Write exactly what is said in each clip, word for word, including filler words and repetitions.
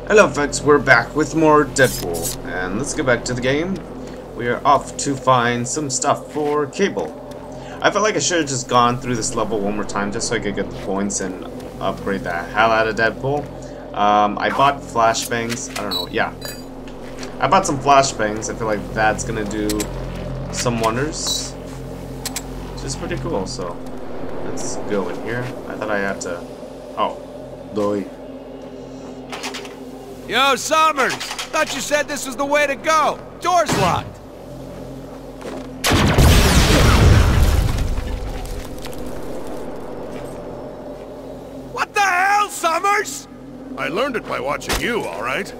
Hello folks, we're back with more Deadpool, and let's get back to the game. We are off to find some stuff for Cable. I felt like I should have just gone through this level one more time just so I could get the points and upgrade the hell out of Deadpool. Um, I bought flashbangs, I don't know, yeah. I bought some flashbangs, I feel like that's gonna do some wonders. Which is pretty cool, so let's go in here. I thought I had to, oh, doy. Yo, Summers! Thought you said this was the way to go. Door's locked. What the hell, Summers? I learned it by watching you, all right?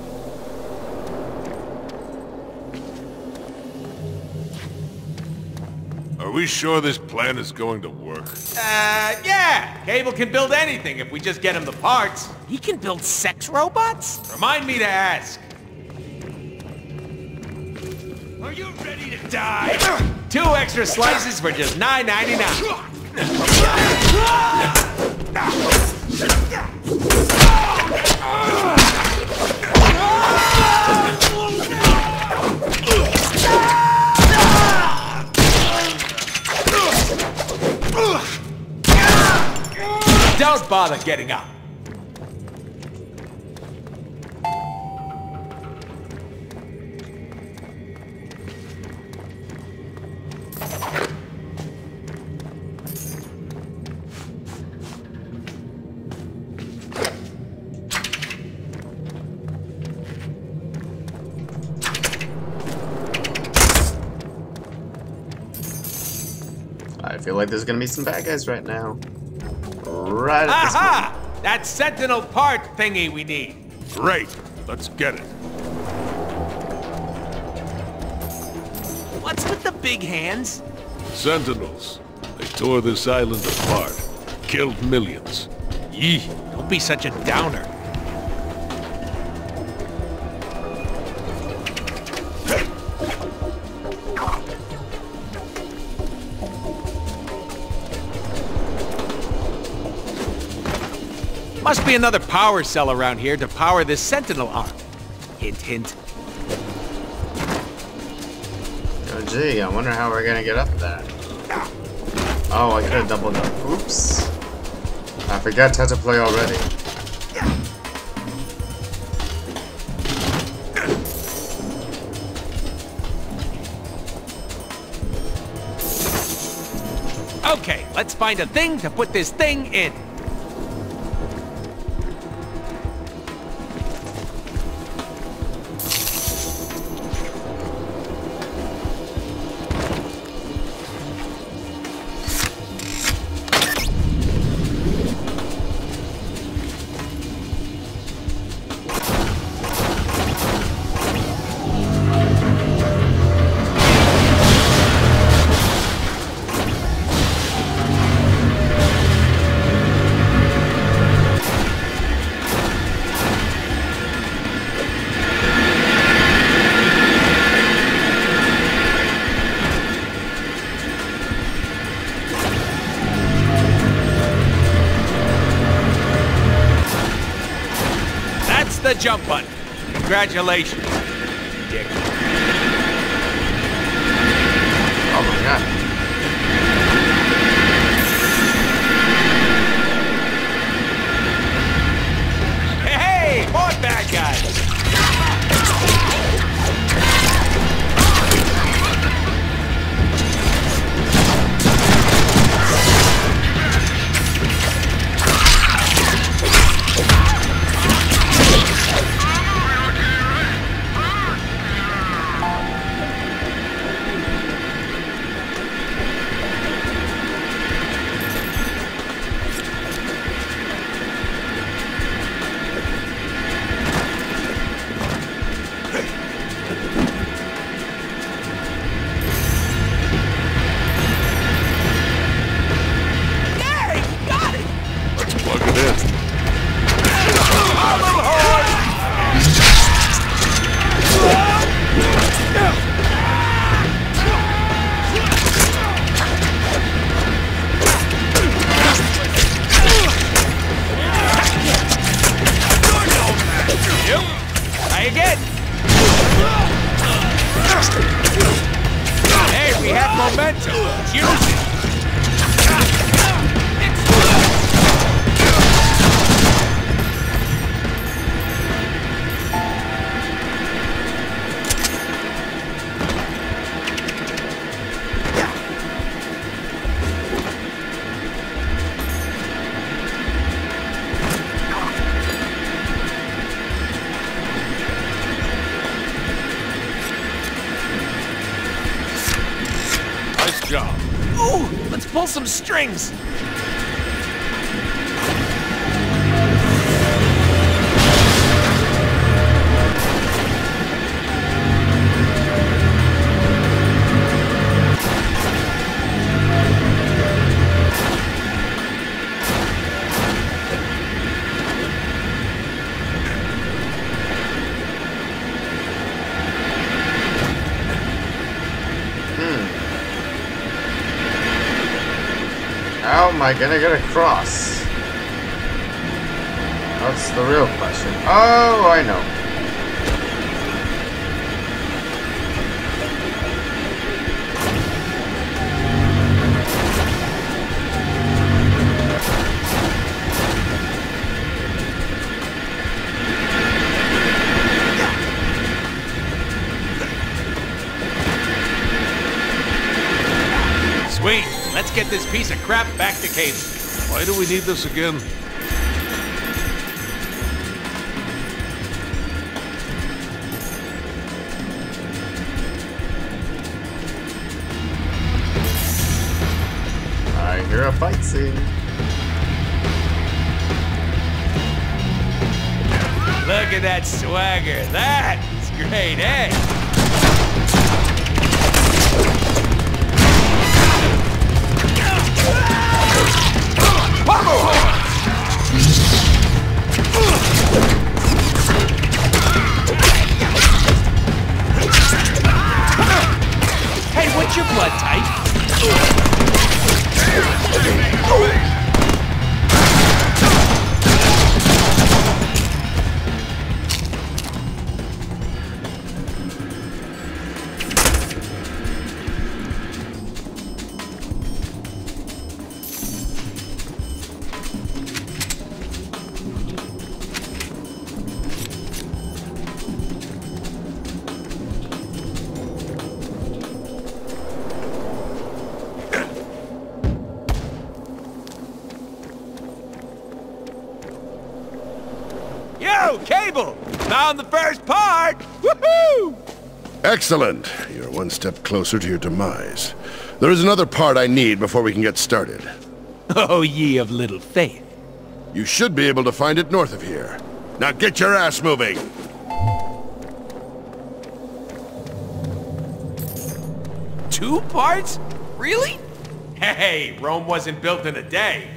Are we sure this plan is going to work? Uh, yeah. Cable can build anything if we just get him the parts. He can build sex robots? Remind me to ask. Are you ready to die? Two extra slices for just nine ninety-nine. Don't bother getting up. I feel like there's gonna be some bad guys right now. Right at this Aha! That sentinel part thingy we need. Great. Let's get it. What's with the big hands? Sentinels. They tore this island apart. Killed millions. Yee, don't be such a downer. Must be another power cell around here to power this sentinel arm. Hint, hint. Oh gee, I wonder how we're gonna get up there. Oh, I could have doubled up. Oops. I forgot how to play already. Okay, let's find a thing to put this thing in. The jump button. Congratulations, dick. Oh my god. Hey, more bad guys. momentum. Use it. Nice job. Ooh, let's pull some strings. How am I gonna get across? That's the real question. Oh, I know. Sweet. Let's get this piece of crap back to Cable. Why do we need this again? I hear a fight scene. Look at that swagger. That's great, eh? Hey, what's your blood type? Yo, Cable! Found the first part! Woohoo! Excellent. You're one step closer to your demise. There is another part I need before we can get started. Oh, ye of little faith. You should be able to find it north of here. Now get your ass moving! Two parts? Really? Hey, Rome wasn't built in a day.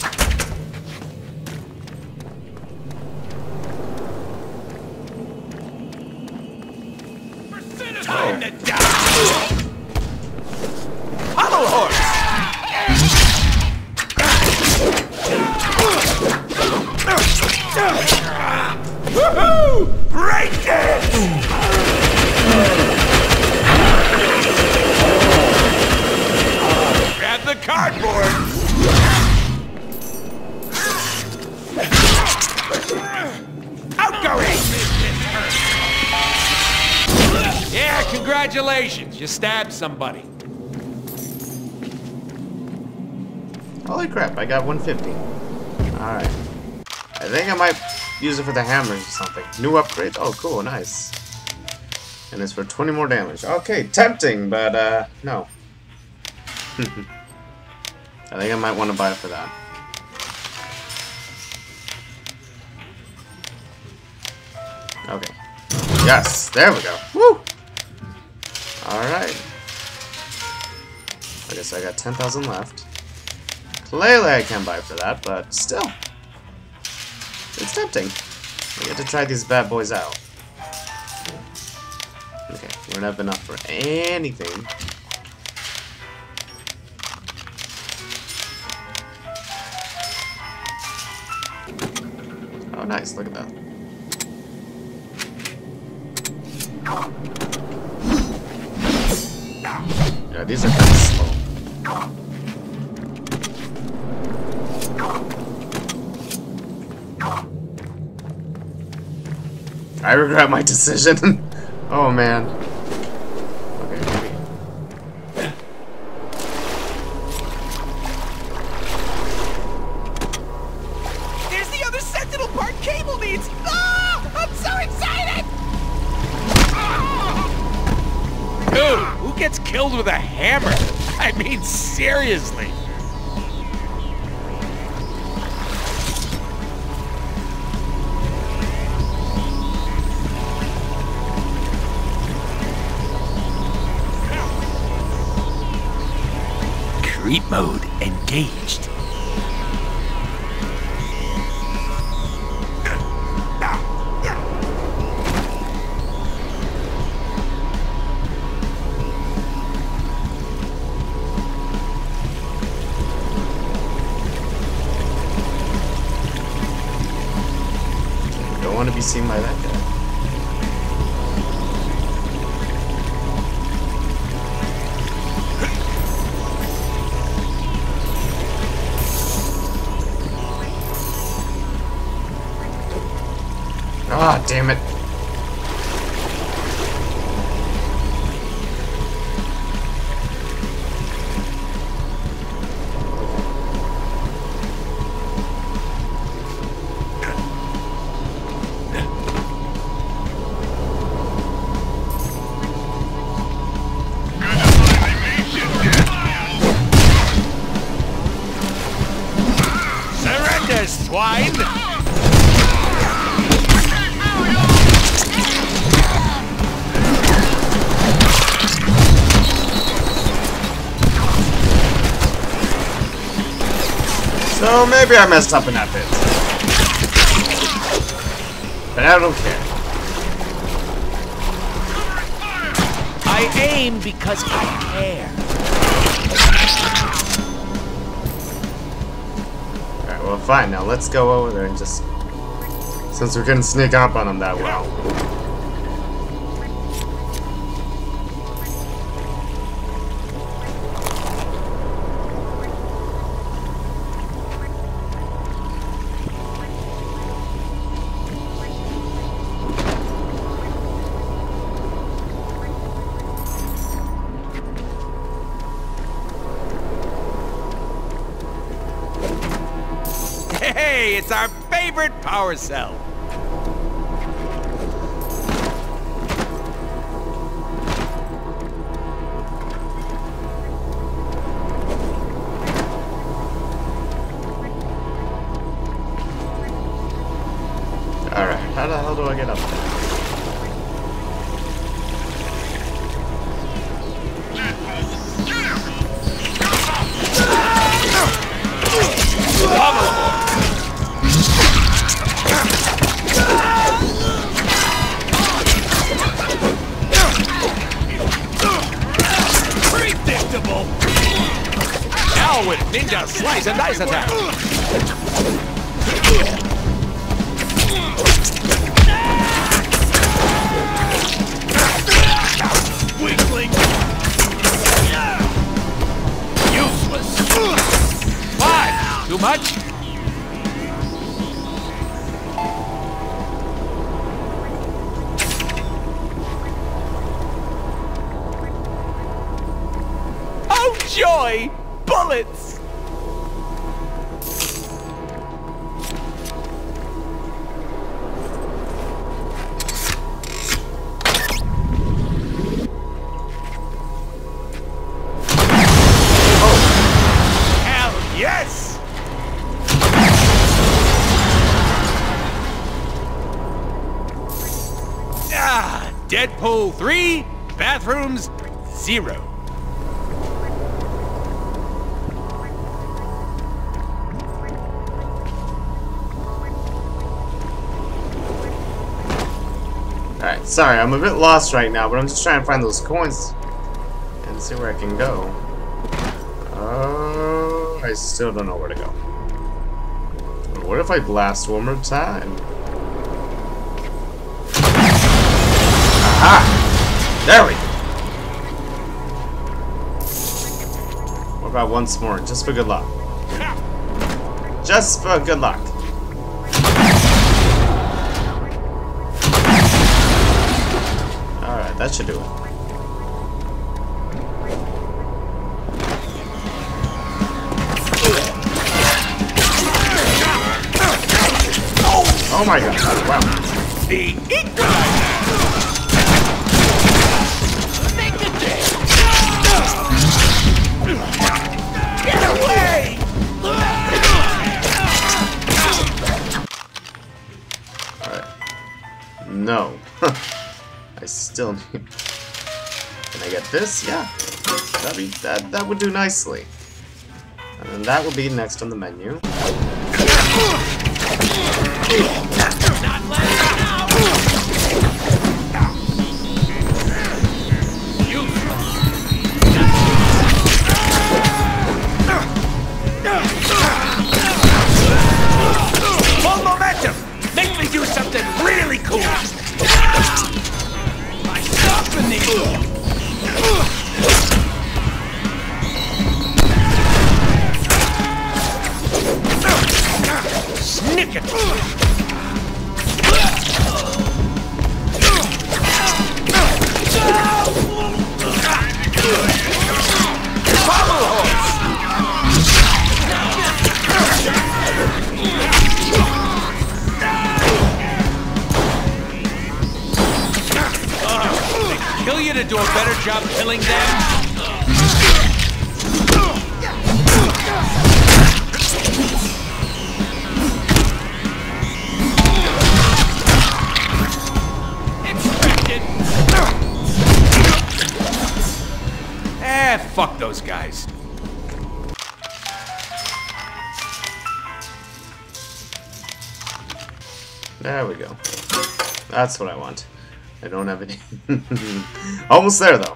Time to die! Pummel horse! Woohoo! Break it! Grab the cardboard! Outgoing! Yeah, congratulations. You stabbed somebody. Holy crap, I got one fifty. Alright. I think I might use it for the hammers or something. New upgrade? Oh, cool, nice. And it's for twenty more damage. Okay, tempting, but, uh, no. I think I might want to buy it for that. Okay. Yes, there we go. Woo! Alright. I guess I got ten thousand left. Clearly I can't buy for that, but still. It's tempting. We get to try these bad boys out. Okay, we don't have enough for anything. Oh, nice. Look at that. Yeah, these are kind of slow. I regret my decision. Oh man. Okay, maybe. There's the other Sentinel part Cable needs! Ah! I'm so excited! Dude, who gets killed with a hammer? I mean, seriously. Creep mode engaged. Don't want to be seen by that guy. Ah, damn it. Surrender, swine! So maybe I messed up in that bit. But I don't care. I aim because I care. Alright, well fine, now let's go over there and just... Since we couldn't sneak up on him that well. Hey, it's our favorite power cell. Alright, how the hell do I get up there? Predictable. Now with ninja slice and dice attack. Weakling. Useless. Five. Too much? Oh joy! Bullets! Hell yes! Ah, Deadpool three, bathrooms zero. Alright, sorry, I'm a bit lost right now, but I'm just trying to find those coins and see where I can go. Oh, I still don't know where to go. What if I blast one more time? Aha! There we go. What about once more, just for good luck? Just for good luck. that should do it. Oh my god, wow. The equalizer! Make the day! Get away! Alright. No. I still need... Can I get this? Yeah. That'd be, that, that would do nicely. And then that will be next on the menu. Not letting it out! You! Full momentum! Make me do something really cool! I soften these! Snick it! Pommel horse! Oh, they kill you to do a better job killing them? Eh, fuck those guys. There we go. That's what I want. I don't have any. Almost there, though.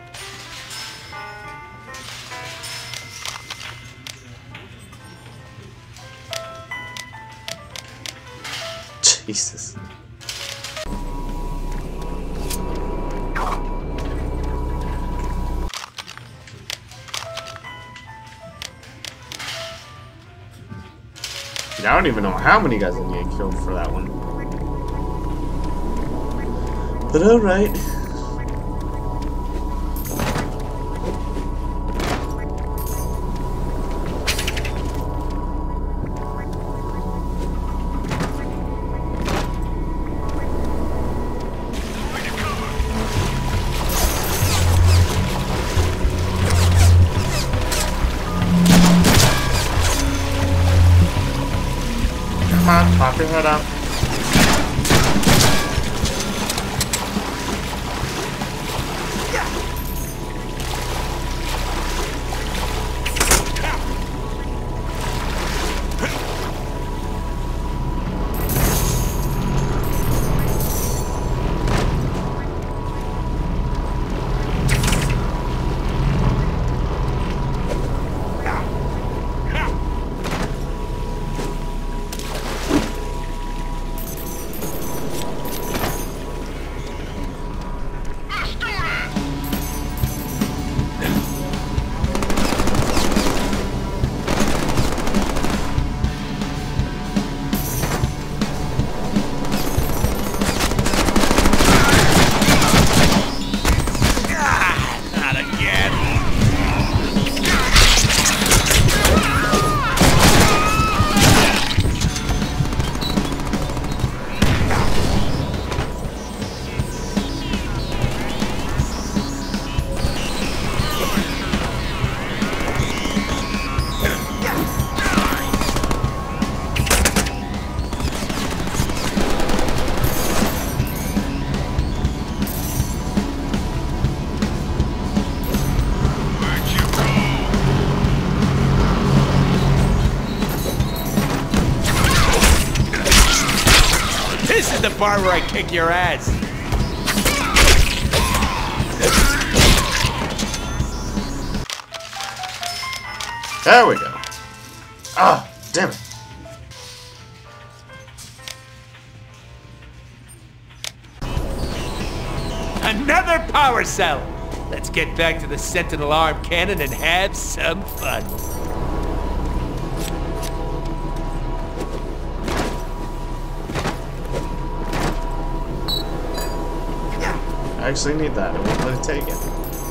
Jesus. I don't even know how many guys I need to kill for that one. But alright. Come on, pop your head up. This is the part where I kick your ass. There we go. Ah, damn it. Another power cell. Let's get back to the Sentinel arm cannon and have some fun. I actually need that. I won't let it take it.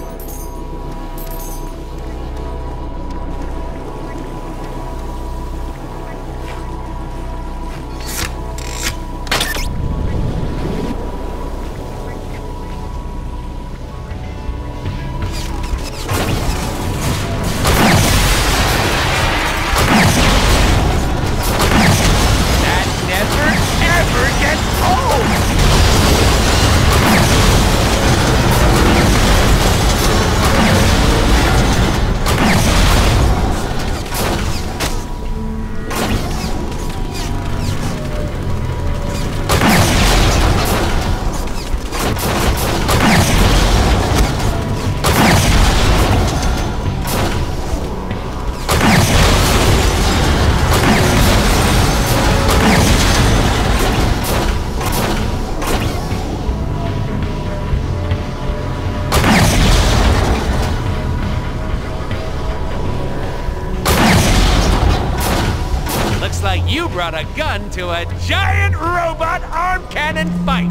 You brought a gun to a giant robot arm cannon fight.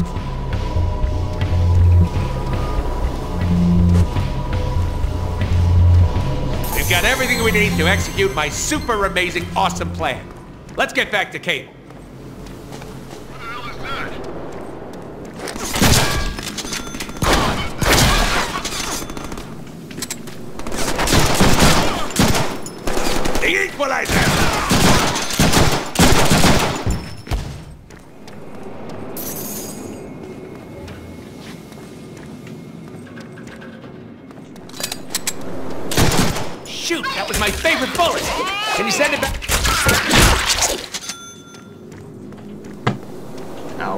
We've got everything we need to execute my super amazing awesome plan. Let's get back to Cable. The Equalizer! Shoot, that was my favorite bullet. Can you send it back? Ow.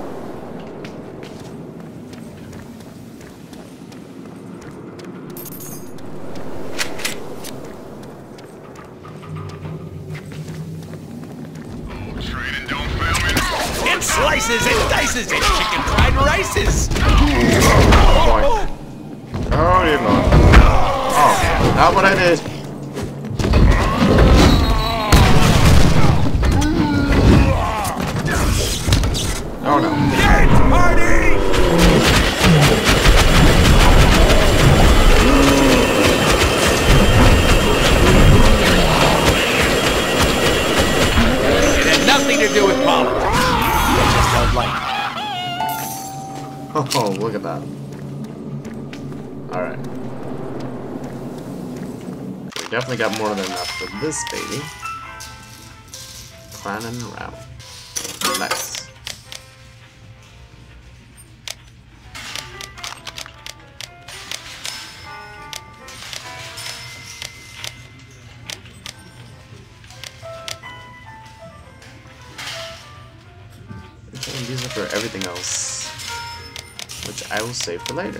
Training don't fail me. It slices and dices and chicken fried rices. Oh, boy. Oh, you know. Oh, not what I did. Oh no. Dance party! It had nothing to do with politics. I just don't like it. Oh, look at that. Alright. We definitely got more than enough for this baby. Clan and Ram. Nice. And these are for everything else, which I will save for later.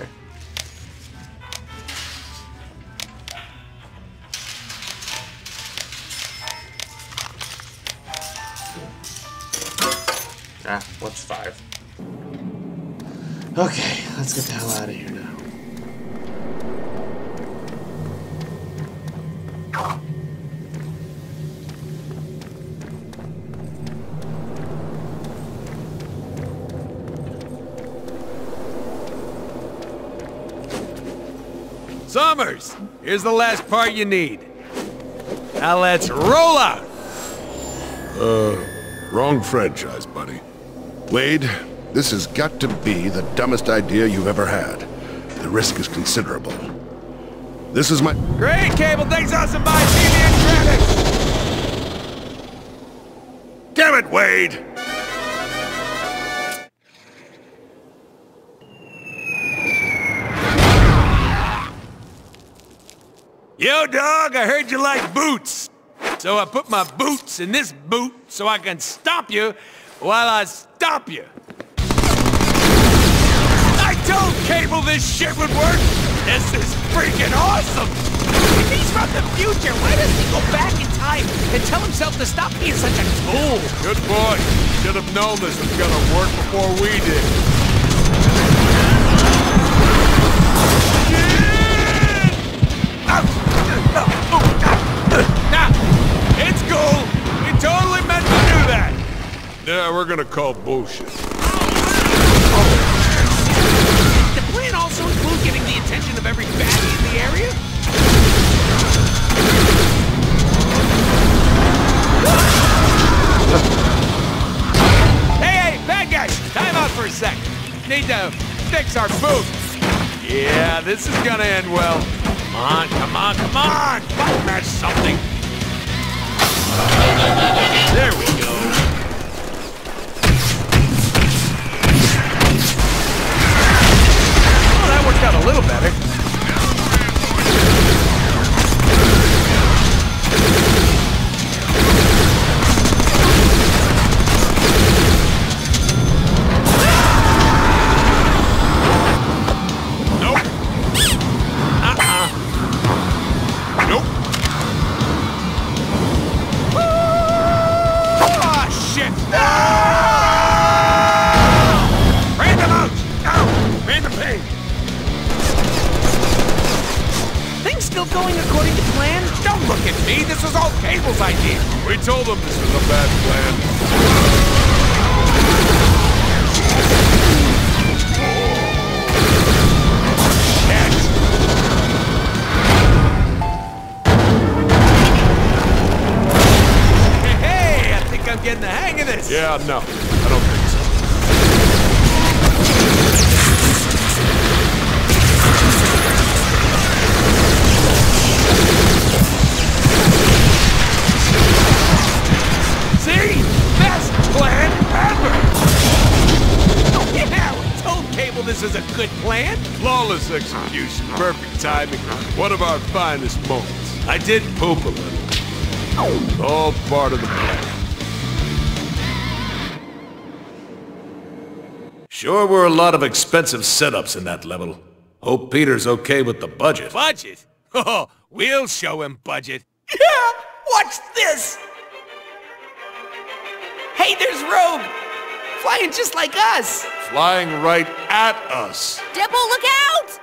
Ah, what's five? Okay, let's get the hell out of here now. Summers, here's the last part you need. Now let's roll out. Uh, wrong franchise, buddy. Wade, this has got to be the dumbest idea you've ever had. The risk is considerable. This is my... Great, Cable. Thanks, awesome. Bye. See you in credits. Damn it, Wade! Yo, dog, I heard you like boots. So I put my boots in this boot so I can stop you while I stop you. I told Cable this shit would work. This is freaking awesome. If he's from the future, why doesn't he go back in time and tell himself to stop being such a tool? Good boy. Should have known this was gonna work before we did. Nah, it's cool. We totally meant to do that. Yeah, we're gonna call bullshit. The plan also sec. Need to fix our boots. Yeah, this is gonna end well. Come on, come on, come on! Button mash something. There we go. Oh, that worked out a little better. We told them this was a bad plan. Hey, I think I'm getting the hang of this. Yeah, no, I don't think so. See? Best plan ever! Yeah, we told Cable this is a good plan. Flawless execution, perfect timing, one of our finest moments. I did poop a little. All part of the plan. Sure were a lot of expensive setups in that level. Hope Peter's okay with the budget. Budget? Oh, we'll show him budget. Yeah, watch this! Hey, there's Rogue! Flying just like us! Flying right at us. Deadpool, look out!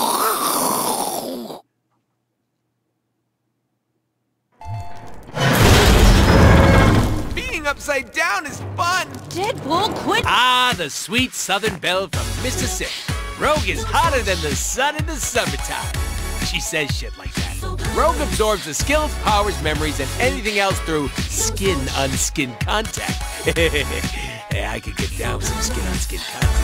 Being upside down is fun! Deadpool, quit! Ah, the sweet southern belle from Mississippi. Rogue is hotter than the sun in the summertime. She says shit like that. Rogue absorbs the skills, powers, memories, and anything else through skin-on-skin contact. Yeah, I could get down with some skin-on-skin contact.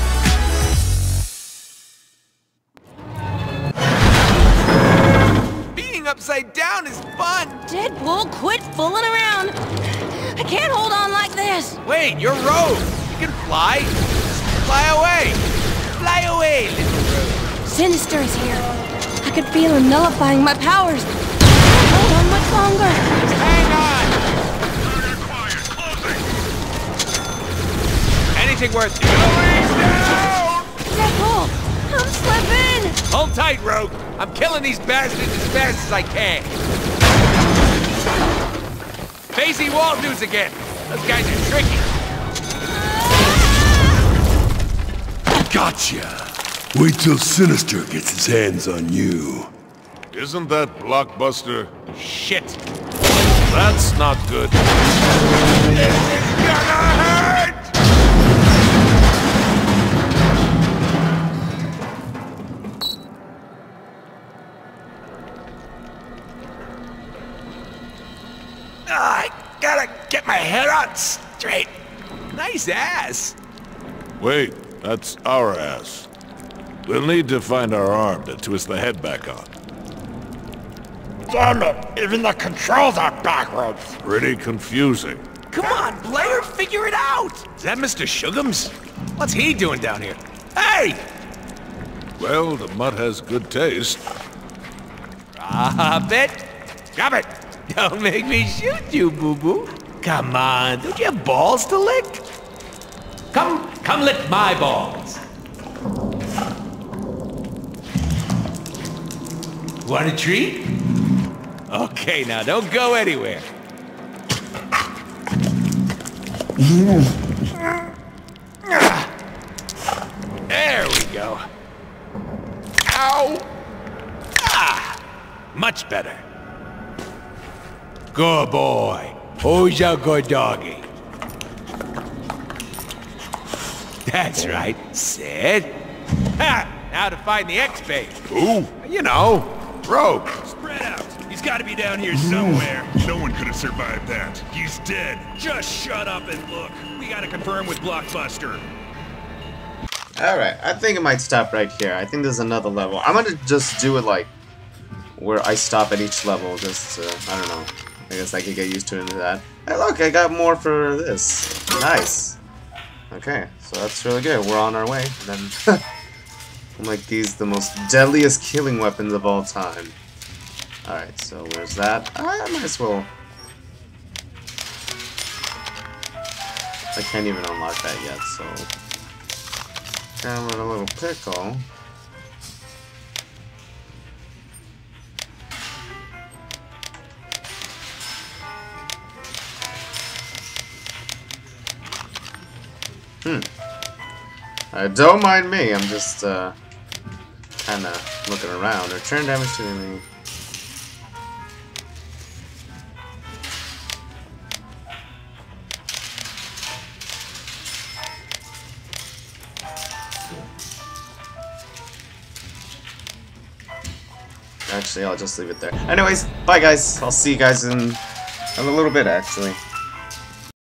Being upside down is fun! Deadpool, quit fooling around! I can't hold on like this! Wait, you're Rogue! You can fly! Fly away! Fly away, little Rogue! Sinister is here. I could feel him nullifying my powers. I can't hold on much longer. Hang on! Anything worth going down! Deadpool, I'm slipping! Hold tight, Rogue. I'm killing these bastards as fast as I can. Facey Waldoos again. Those guys are tricky. Gotcha. Wait till Sinister gets his hands on you. Isn't that Blockbuster? Shit. That's not good. This is gonna hurt! I gotta get my head on straight. Nice ass. Wait, that's our ass. We'll need to find our arm to twist the head back on. Damn it! Even the controls are backwards! Pretty confusing. Come on, Blair, figure it out! Is that Mister Shugums? What's he doing down here? Hey! Well, the mutt has good taste. Drop it! Drop it! Don't make me shoot you, boo-boo. Come on, don't you have balls to lick? Come, come lick my balls. Want a treat? Okay, now don't go anywhere. There we go. Ow! Ah! Much better. Good boy. Who's a good doggy? That's right. Sit. Ha! Now to find the X-Bait. Who? You know, Rogue. Spread out! He's gotta be down here somewhere. No one could have survived that. He's dead. Just shut up and look. We gotta confirm with Blockbuster. Alright, I think it might stop right here. I think there's another level. I'm gonna just do it like where I stop at each level, just to, I don't know. I guess I could get used to into that. Hey look, I got more for this. Nice. Okay, so that's really good. We're on our way. And then I'm like these the most deadliest killing weapons of all time. Alright, so where's that? I might as well. I can't even unlock that yet, so I'm in a little pickle. Hmm. Uh, don't mind me, I'm just uh, kinda looking around. Return damage to the enemy. Actually, I'll just leave it there. Anyways, bye guys. I'll see you guys in, in a little bit, actually.